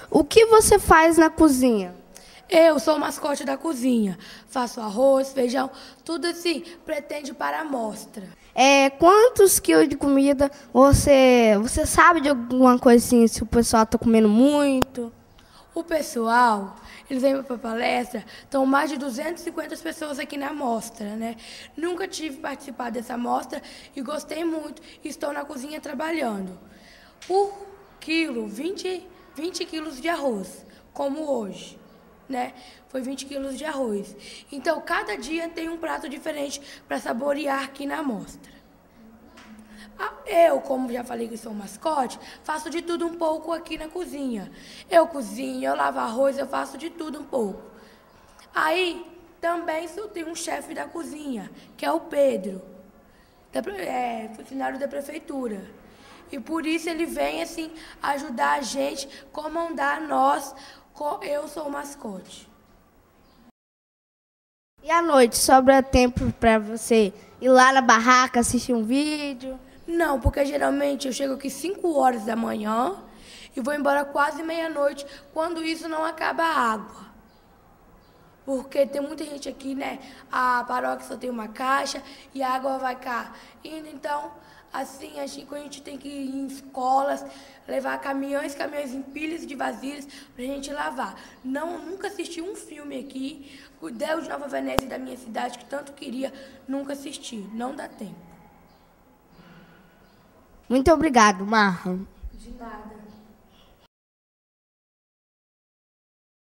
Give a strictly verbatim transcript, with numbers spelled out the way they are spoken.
O que você faz na cozinha? Eu sou o mascote da cozinha. Faço arroz, feijão, tudo assim, pretende para a mostra. É, quantos quilos de comida você, você sabe de alguma coisa assim, se o pessoal está comendo muito? O pessoal, eles vêm para a palestra, estão mais de duzentas e cinquenta pessoas aqui na mostra, né? Nunca tive participado dessa mostra e gostei muito. Estou na cozinha trabalhando. Por quilo, vinte, vinte quilos de arroz, como hoje. Né? Foi vinte quilos de arroz. Então, cada dia tem um prato diferente para saborear aqui na mostra. Eu, como já falei que sou mascote, faço de tudo um pouco aqui na cozinha. Eu cozinho, eu lavo arroz, eu faço de tudo um pouco. Aí, também eu tenho um chefe da cozinha, que é o Pedro, da, é, funcionário da prefeitura. E por isso ele vem, assim, ajudar a gente, comandar nós. Eu sou o mascote. E à noite, sobra tempo para você ir lá na barraca, assistir um vídeo? Não, porque geralmente eu chego aqui cinco horas da manhã e vou embora quase meia-noite, quando isso não acaba a água. Porque tem muita gente aqui, né? A paróquia só tem uma caixa e a água vai cá indo, então... Assim, a gente, a gente tem que ir em escolas, levar caminhões, caminhões em pilhas de vasilhas pra gente lavar. Não, nunca assisti um filme aqui, o Deus de Nova Venécia da minha cidade, que tanto queria, nunca assisti. Não dá tempo. Muito obrigado, Marra. De nada.